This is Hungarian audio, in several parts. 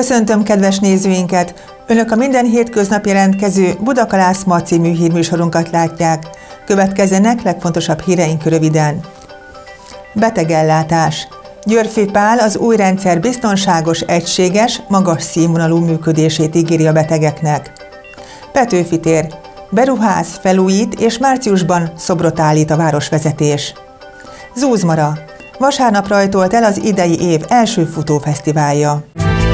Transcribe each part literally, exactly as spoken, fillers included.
Köszöntöm kedves nézőinket! Önök a minden hétköznap jelentkező Budakalász Ma című hírműsorunkat látják. Következzenek legfontosabb híreink röviden. Betegellátás. Györffy Pál az új rendszer biztonságos, egységes, magas színvonalú működését ígéri a betegeknek. Petőfi tér. Beruház, felújít és márciusban szobrot állít a városvezetés. Zúzmara. Vasárnap rajtolt el az idei év első futófesztiválja.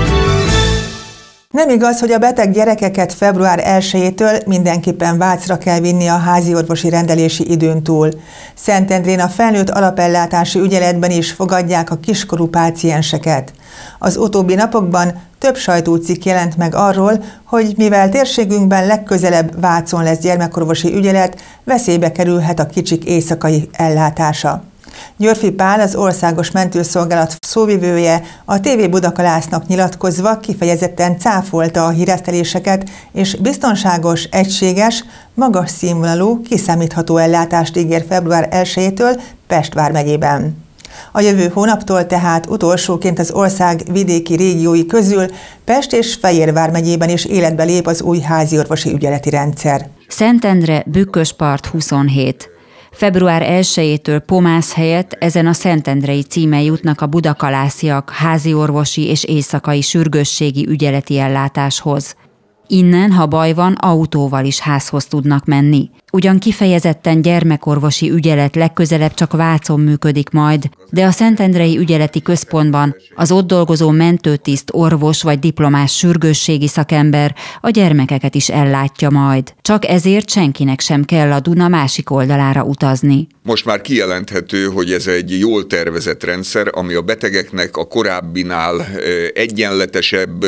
Nem igaz, hogy a beteg gyerekeket február elsejétől mindenképpen Vácra kell vinni a háziorvosi rendelési időn túl. Szentendrén a felnőtt alapellátási ügyeletben is fogadják a kiskorú pácienseket. Az utóbbi napokban több sajtócikk jelent meg arról, hogy mivel térségünkben legközelebb Vácon lesz gyermekorvosi ügyelet, veszélybe kerülhet a kicsik éjszakai ellátása. Györffy Pál, az Országos Mentőszolgálat szóvivője, a té vé Budakalásznak nyilatkozva kifejezetten cáfolta a híreszteléseket, és biztonságos, egységes, magas színvonalú, kiszámítható ellátást ígér február elsejétől Pest vármegyében. A jövő hónaptól tehát utolsóként az ország vidéki régiói közül Pest és Fejér megyében is életbe lép az új háziorvosi ügyeleti rendszer. Szentendre, Bükköspart huszonhét. február elsejétől Pomász helyett ezen a szentendrei címen jutnak a budakalásziak háziorvosi és éjszakai sürgősségi ügyeleti ellátáshoz. Innen, ha baj van, autóval is házhoz tudnak menni. Ugyan kifejezetten gyermekorvosi ügyelet legközelebb csak Vácon működik majd, de a Szentendrei Ügyeleti Központban az ott dolgozó mentőtiszt, orvos vagy diplomás sürgősségi szakember a gyermekeket is ellátja majd. Csak ezért senkinek sem kell a Duna másik oldalára utazni. Most már kijelenthető, hogy ez egy jól tervezett rendszer, ami a betegeknek a korábbinál egyenletesebb,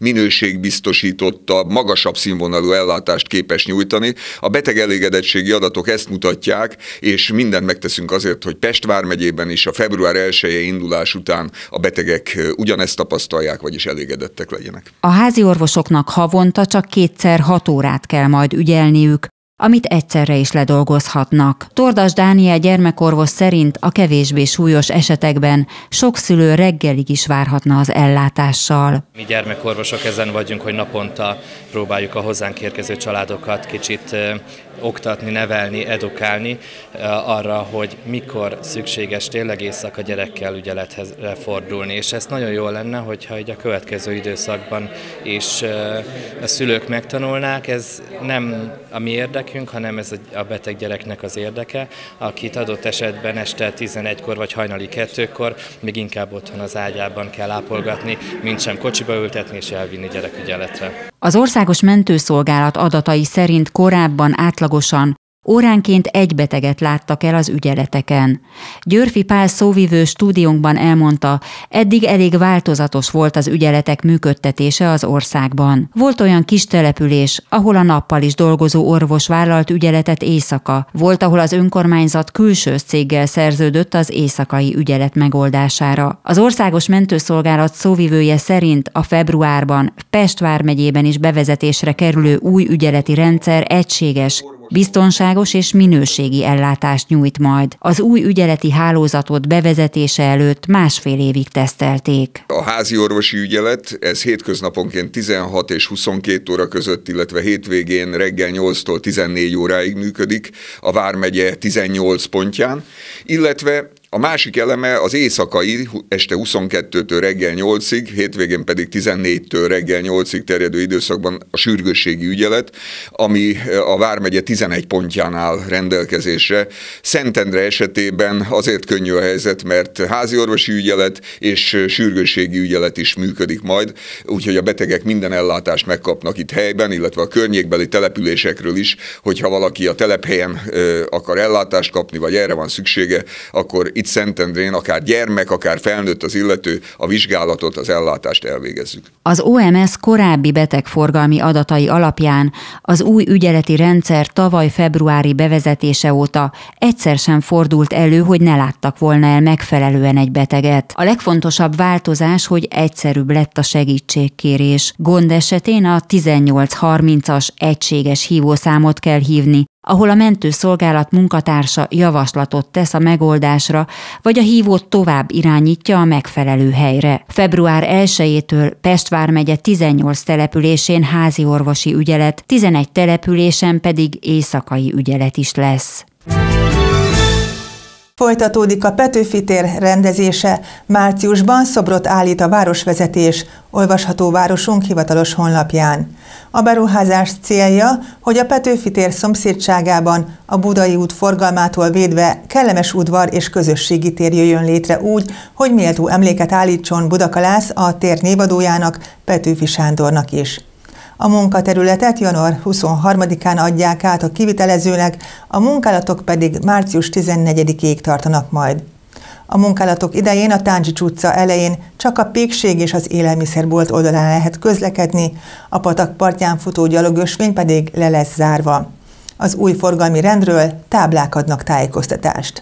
minőségbiztosítottabb, magasabb színvonalú ellátást képes nyújtani. A beteg elégedettségi adatok ezt mutatják, és mindent megteszünk azért, hogy Pest vármegyében is a február elsejei indulás után a betegek ugyanezt tapasztalják, vagyis elégedettek legyenek. A házi orvosoknak havonta csak kétszer hat órát kell majd ügyelniük, amit egyszerre is ledolgozhatnak. Tordas Dániel gyermekorvos szerint a kevésbé súlyos esetekben sok szülő reggelig is várhatna az ellátással. Mi gyermekorvosok ezen vagyunk, hogy naponta próbáljuk a hozzánk érkező családokat kicsit oktatni, nevelni, edukálni arra, hogy mikor szükséges tényleg éjszaka gyerekkel ügyelethez fordulni. És ez nagyon jó lenne, hogyha így a következő időszakban is a szülők megtanulnák. Ez nem a mi érdekünk, hanem ez a beteg gyereknek az érdeke, akit adott esetben este tizenegykor vagy hajnali kettőkor még inkább otthon az ágyában kell ápolgatni, mint sem kocsiba ültetni és elvinni gyerekügyeletre. Az Országos Mentőszolgálat adatai szerint korábban átlagosan óránként egy beteget láttak el az ügyeleteken. Györffy Pál szóvivő stúdiónkban elmondta, eddig elég változatos volt az ügyeletek működtetése az országban. Volt olyan kis település, ahol a nappal is dolgozó orvos vállalt ügyeletet éjszaka. Volt, ahol az önkormányzat külső céggel szerződött az éjszakai ügyelet megoldására. Az Országos Mentőszolgálat szóvivője szerint a februárban Pest vármegyében is bevezetésre kerülő új ügyeleti rendszer egységes, biztonságos és minőségi ellátást nyújt majd. Az új ügyeleti hálózatot bevezetése előtt másfél évig tesztelték. A háziorvosi ügyelet, ez hétköznaponként tizenhat és huszonkét óra között, illetve hétvégén reggel nyolctól tizennégy óráig működik a vármegye tizennyolc pontján, illetve a másik eleme az éjszakai, este huszonkettőtől reggel nyolcig, hétvégén pedig tizennégytől reggel nyolcig terjedő időszakban a sürgősségi ügyelet, ami a vármegye tizenegy pontján áll rendelkezésre. Szentendre esetében azért könnyű a helyzet, mert háziorvosi ügyelet és sürgősségi ügyelet is működik majd, úgyhogy a betegek minden ellátást megkapnak itt helyben, illetve a környékbeli településekről is, hogyha valaki a telephelyen akar ellátást kapni, vagy erre van szüksége, akkor itt Szentendrén akár gyermek, akár felnőtt az illető, a vizsgálatot, az ellátást elvégezzük. Az o em es korábbi betegforgalmi adatai alapján az új ügyeleti rendszer tavaly februári bevezetése óta egyszer sem fordult elő, hogy ne láttak volna el megfelelően egy beteget. A legfontosabb változás, hogy egyszerűbb lett a segítségkérés. Gond esetén a tizennyolc harmincas egységes hívószámot kell hívni, ahol a mentőszolgálat munkatársa javaslatot tesz a megoldásra, vagy a hívót tovább irányítja a megfelelő helyre. február elsejétől Pest vármegye tizennyolc településén házi orvosi ügyelet, tizenegy településen pedig éjszakai ügyelet is lesz. Folytatódik a Petőfi tér rendezése. Márciusban szobrot állít a városvezetés, olvasható városunk hivatalos honlapján. A beruházás célja, hogy a Petőfi tér szomszédságában a Budai út forgalmától védve kellemes udvar és közösségi tér jöjjön létre úgy, hogy méltó emléket állítson Budakalász a tér névadójának, Petőfi Sándornak is. A munkaterületet január huszonharmadikán adják át a kivitelezőnek, a munkálatok pedig március tizennegyedikéig tartanak majd. A munkálatok idején a Táncsics utca elején csak a Pékség és az élelmiszerbolt oldalán lehet közlekedni, a patak partján futó gyalogösvény pedig le lesz zárva. Az új forgalmi rendről táblák adnak tájékoztatást.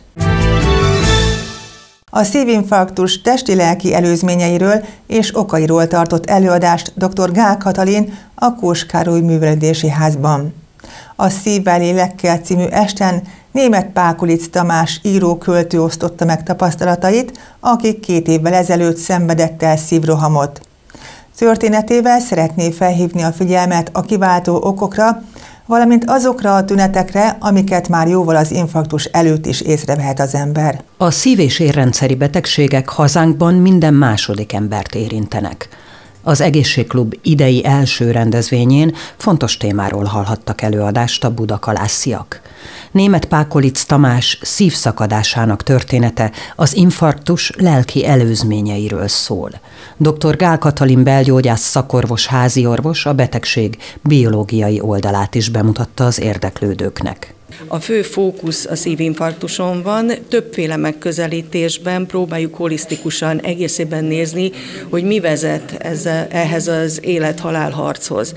A szívinfarktus testi-lelki előzményeiről és okairól tartott előadást dr. Gál Katalin a Kós Károly Művelődési Házban. A Szívvel lélekkel című esten Németh Pákulic Tamás író-költő osztotta meg tapasztalatait, aki két évvel ezelőtt szenvedett el szívrohamot. Történetével szeretné felhívni a figyelmet a kiváltó okokra, valamint azokra a tünetekre, amiket már jóval az infarktus előtt is észrevehet az ember. A szív- és érrendszeri betegségek hazánkban minden második embert érintenek. Az Egészségklub idei első rendezvényén fontos témáról hallhattak előadást a budakalásziak. Németh Pákulic Tamás szívszakadásának története az infarktus lelki előzményeiről szól. dr. Gál Katalin belgyógyász szakorvos háziorvos a betegség biológiai oldalát is bemutatta az érdeklődőknek. A fő fókusz a szívinfarktuson van, többféle megközelítésben próbáljuk holisztikusan egészében nézni, hogy mi vezet ezzel, ehhez az élet-halál harchoz.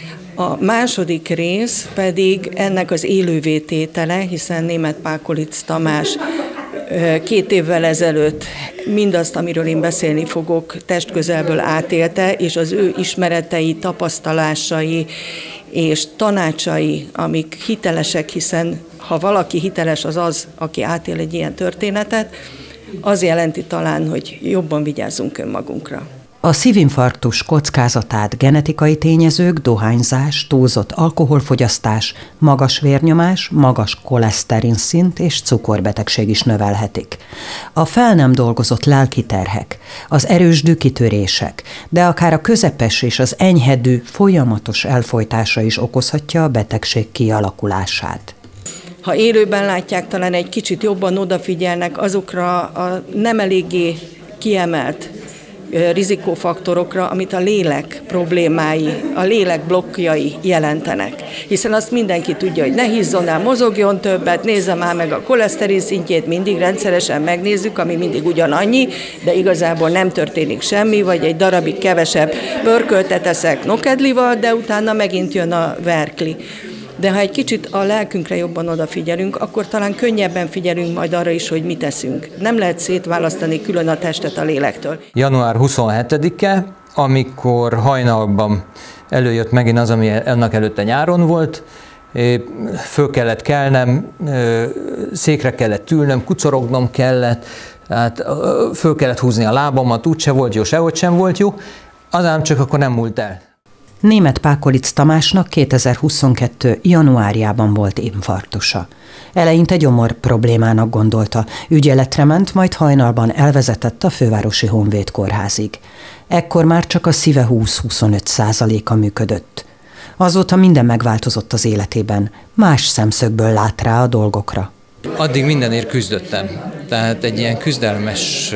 A második rész pedig ennek az élővé tétele, hiszen Németh Pákulic Tamás két évvel ezelőtt mindazt, amiről én beszélni fogok, testközelből átélte, és az ő ismeretei, tapasztalásai és tanácsai, amik hitelesek, hiszen ha valaki hiteles, az az, aki átél egy ilyen történetet, az jelenti talán, hogy jobban vigyázzunk önmagunkra. A szívinfarktus kockázatát genetikai tényezők, dohányzás, túlzott alkoholfogyasztás, magas vérnyomás, magas koleszterin szint és cukorbetegség is növelhetik. A fel nem dolgozott lelki terhek, az erős dühkitörések, de akár a közepes és az enyhe düh folyamatos elfojtása is okozhatja a betegség kialakulását. Ha élőben látják, talán egy kicsit jobban odafigyelnek azokra a nem eléggé kiemelt rizikófaktorokra, amit a lélek problémái, a lélek blokkjai jelentenek. Hiszen azt mindenki tudja, hogy ne hízzon el, mozogjon többet, nézze már meg a koleszterin szintjét, mindig rendszeresen megnézzük, ami mindig ugyanannyi, de igazából nem történik semmi, vagy egy darabig kevesebb pörköltet eszek nokedlival, de utána megint jön a verkli. De ha egy kicsit a lelkünkre jobban odafigyelünk, akkor talán könnyebben figyelünk majd arra is, hogy mit teszünk. Nem lehet szétválasztani külön a testet a lélektől. január huszonhetedike, amikor hajnalban előjött megint az, ami ennek előtte nyáron volt, föl kellett kelnem, székre kellett ülnöm, kucorognom kellett, hát föl kellett húzni a lábamat, úgyse volt jó, sehogy sem volt jó, az ám csak akkor nem múlt el. Németh Pákulic Tamásnak kétezer-huszonkettő. januárjában volt infarktusa. Eleinte gyomor problémának gondolta, ügyeletre ment, majd hajnalban elvezetett a fővárosi Honvéd kórházig. Ekkor már csak a szíve húsz-huszonöt százaléka működött. Azóta minden megváltozott az életében, más szemszögből lát rá a dolgokra. Addig mindenért küzdöttem, tehát egy ilyen küzdelmes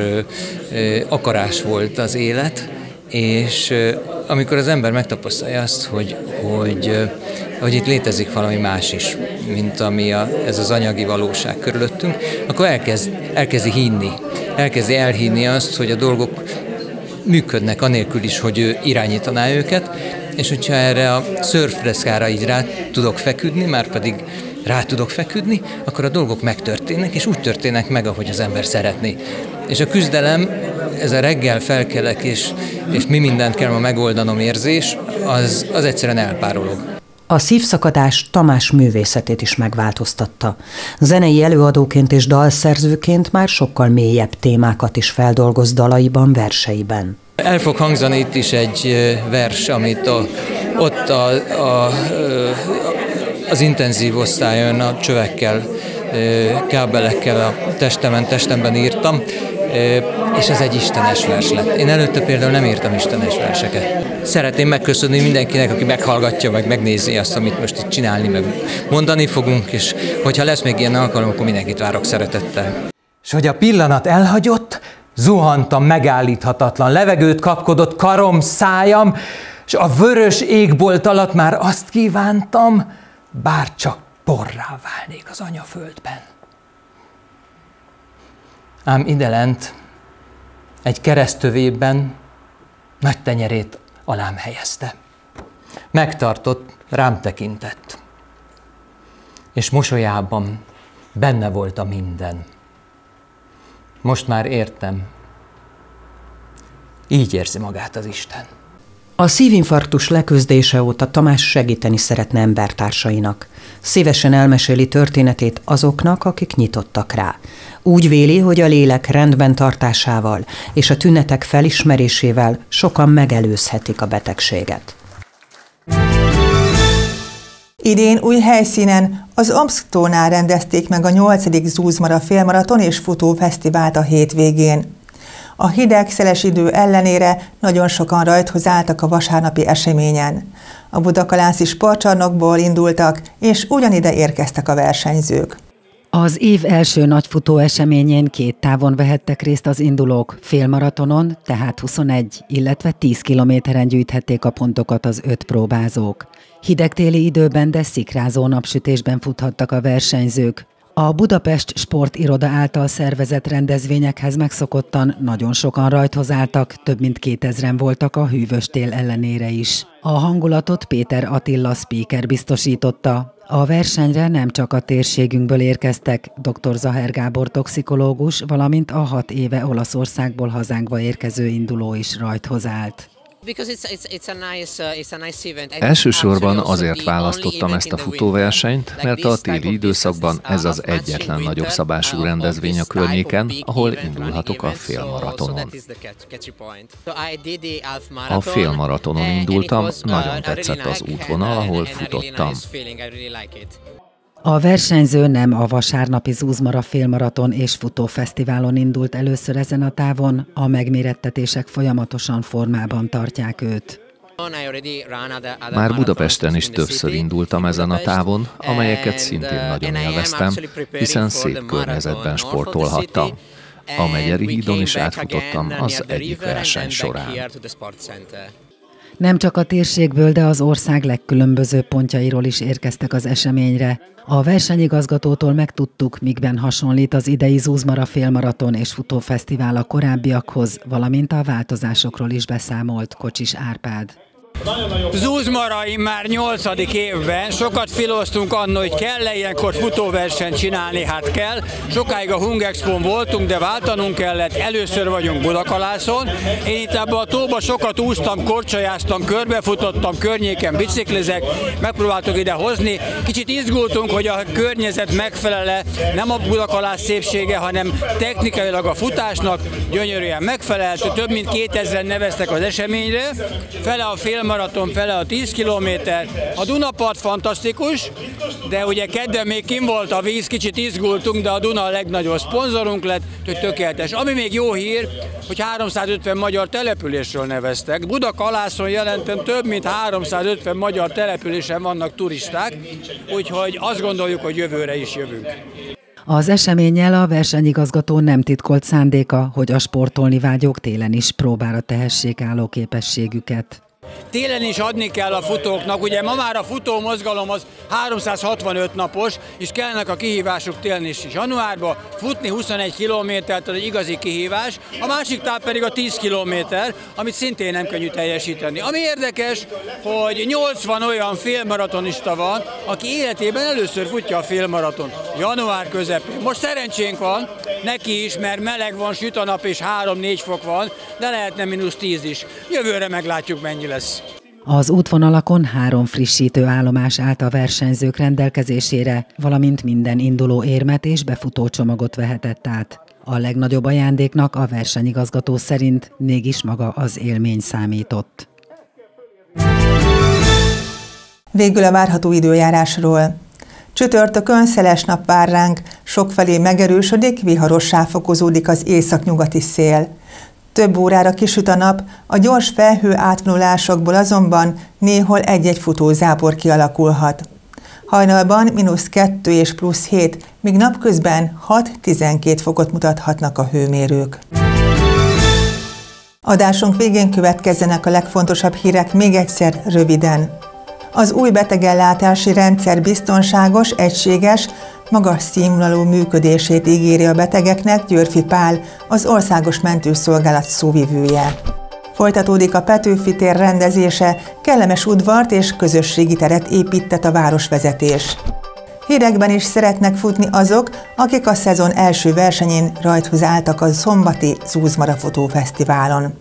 akarás volt az élet, és amikor az ember megtapasztalja azt, hogy, hogy, hogy itt létezik valami más is, mint ami a, ez az anyagi valóság körülöttünk, akkor elkezd, elkezdi hinni, elkezdi elhinni azt, hogy a dolgok működnek anélkül is, hogy ő irányítaná őket, és hogyha erre a szörfdeszkára így rá tudok feküdni, már pedig rá tudok feküdni, akkor a dolgok megtörténnek, és úgy történnek meg, ahogy az ember szeretné. És a küzdelem, ez a reggel felkelek, és, és mi mindent kell ma megoldanom érzés, az, az egyszerűen elpárolog. A szívszakadás Tamás művészetét is megváltoztatta. Zenei előadóként és dalszerzőként már sokkal mélyebb témákat is feldolgoz dalaiban, verseiben. El fog hangzani itt is egy vers, amit a, ott a, a, az intenzív osztályon a csövekkel, kábelekkel a testemen, testemben írtam, és ez egy istenes vers lett. Én előtte például nem írtam istenes verseket. Szeretném megköszönni mindenkinek, aki meghallgatja, meg megnézi azt, amit most itt csinálni, meg mondani fogunk, és hogyha lesz még ilyen alkalom, akkor mindenkit várok szeretettel. És hogy a pillanat elhagyott, zuhantam megállíthatatlan levegőt kapkodott karom, szájam, és a vörös égbolt alatt már azt kívántam, bár csak porrá válnék az anyaföldben. Ám idelent egy keresztövében nagy tenyerét alám helyezte. Megtartott, rám tekintett, és mosolyában benne volt a minden. Most már értem, így érzi magát az Isten. A szívinfarktus leküzdése óta Tamás segíteni szeretne embertársainak. Szívesen elmeséli történetét azoknak, akik nyitottak rá. Úgy véli, hogy a lélek rendben tartásával és a tünetek felismerésével sokan megelőzhetik a betegséget. Idén új helyszínen, az Omszktónál rendezték meg a nyolcadik Zuzmara félmaraton és futófesztivált a hétvégén. A hideg, szeles idő ellenére nagyon sokan rajthoz álltak a vasárnapi eseményen. A budakalászi sportcsarnokból indultak, és ugyanide érkeztek a versenyzők. Az év első nagyfutó eseményén két távon vehettek részt az indulók, félmaratonon, tehát huszonegy, illetve tíz kilométeren gyűjthették a pontokat az öt próbázók. Hidegtéli időben, de szikrázó napsütésben futhattak a versenyzők. A Budapest Sportiroda által szervezett rendezvényekhez megszokottan nagyon sokan rajthoz álltak, több mint kétezren voltak a hűvös tél ellenére is. A hangulatot Péter Attila speaker biztosította. A versenyre nem csak a térségünkből érkeztek, dr. Zaher Gábor toxikológus, valamint a hat éve Olaszországból hazánkba érkező induló is rajthoz állt. Elsősorban azért választottam ezt a futóversenyt, mert a téli időszakban ez az egyetlen nagyobb szabású rendezvény a környéken, ahol indulhatok a félmaratonon. A félmaratonon indultam, nagyon tetszett az útvonal, ahol futottam. A versenyző nem a vasárnapi Zuzmara félmaraton és futófesztiválon indult először ezen a távon, a megmérettetések folyamatosan formában tartják őt. Már Budapesten is többször indultam ezen a távon, amelyeket szintén nagyon élveztem, hiszen szép környezetben sportolhattam. A Megyeri hídon is átfutottam az egyik verseny során. Nem csak a térségből, de az ország legkülönbözőbb pontjairól is érkeztek az eseményre. A versenyigazgatótól megtudtuk, mikben hasonlít az idei Zuzmara félmaraton és futófesztivál a korábbiakhoz, valamint a változásokról is beszámolt Kocsis Árpád. Zuzmara már nyolcadik évben, sokat filoztunk anno, hogy kell-e ilyenkor futóversenyt csinálni, hát kell. Sokáig a Hungexpon voltunk, de váltanunk kellett, először vagyunk Budakalászon. Én itt ebben a tóba sokat úsztam, korcsolyáztam, körbefutottam, környéken biciklizek, megpróbáltuk ide hozni. Kicsit izgultunk, hogy a környezet megfelele, nem a Budakalász szépsége, hanem technikailag a futásnak gyönyörűen megfelelt. Több mint kétezren neveztek az eseményre, fele a fél maraton, fele a tíz kilométer. A Dunapart fantasztikus, de ugye kedden még kim volt a víz, kicsit izgultunk, de a Duna a legnagyobb szponzorunk lett, hogy tökéletes. Ami még jó hír, hogy háromszázötven magyar településről neveztek. Budakalászon jelentem több mint háromszázötven magyar településen vannak turisták, úgyhogy azt gondoljuk, hogy jövőre is jövünk. Az eseménnyel a versenyigazgató nem titkolt szándéka, hogy a sportolni vágyók télen is próbára tehessék álló képességüket. Télen is adni kell a futóknak, ugye ma már a futó mozgalom az háromszázhatvanöt napos, és kellnek a kihívások télen is. Januárban futni huszonegy kilométert, az egy igazi kihívás, a másik táv pedig a tíz kilométer, amit szintén nem könnyű teljesíteni. Ami érdekes, hogy nyolcvan olyan félmaratonista van, aki életében először futja a félmaraton, január közepén. Most szerencsénk van, neki is, mert meleg van, süt a nap és három-négy fok van, de lehetne mínusz tíz is. Jövőre meglátjuk, mennyi lesz. Az útvonalakon három frissítő állomás állt a versenyzők rendelkezésére, valamint minden induló érmet és befutócsomagot vehetett át. A legnagyobb ajándéknak a versenyigazgató szerint mégis maga az élmény számított. Végül a várható időjárásról. Csütörtökön szeles nap vár ránk, sokfelé megerősödik, viharossá fokozódik az északnyugati szél. Több órára kisüt a nap, a gyors felhő átvonulásokból azonban néhol egy-egy futózápor kialakulhat. Hajnalban mínusz kettő és plusz hét, míg napközben hat-tizenkét fokot mutathatnak a hőmérők. Adásunk végén következzenek a legfontosabb hírek még egyszer röviden. Az új betegellátási rendszer biztonságos, egységes, magas színvonalú működését ígéri a betegeknek Györfi Pál, az Országos Mentőszolgálat szóvivője. Folytatódik a Petőfi tér rendezése, kellemes udvart és közösségi teret építtet a városvezetés. Hírekben is szeretnek futni azok, akik a szezon első versenyén rajthoz álltak a szombati Zúzmara Fotófesztiválon.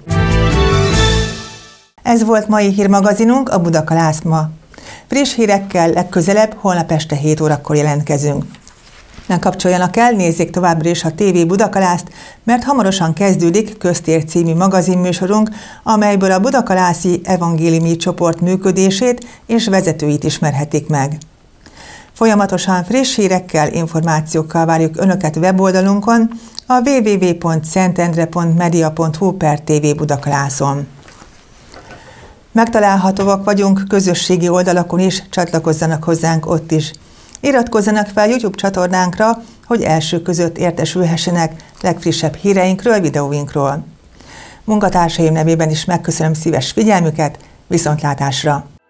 Ez volt mai hírmagazinunk, a Budakalász ma. Friss hírekkel legközelebb holnap este hét órakor jelentkezünk. Ne kapcsoljanak el, nézzék továbbra is a té vé Budakalászt, mert hamarosan kezdődik Köztér című magazinműsorunk, amelyből a budakalászi evangéliumi csoport működését és vezetőit ismerhetik meg. Folyamatosan friss hírekkel, információkkal várjuk Önöket weboldalunkon, a double-u double-u double-u pont szentendre pont media pont hu per té vé Budakalászon. Megtalálhatóak vagyunk közösségi oldalakon is, csatlakozzanak hozzánk ott is. Iratkozzanak fel YouTube csatornánkra, hogy első között értesülhessenek legfrissebb híreinkről, videóinkról. Munkatársaim nevében is megköszönöm szíves figyelmüket, viszontlátásra!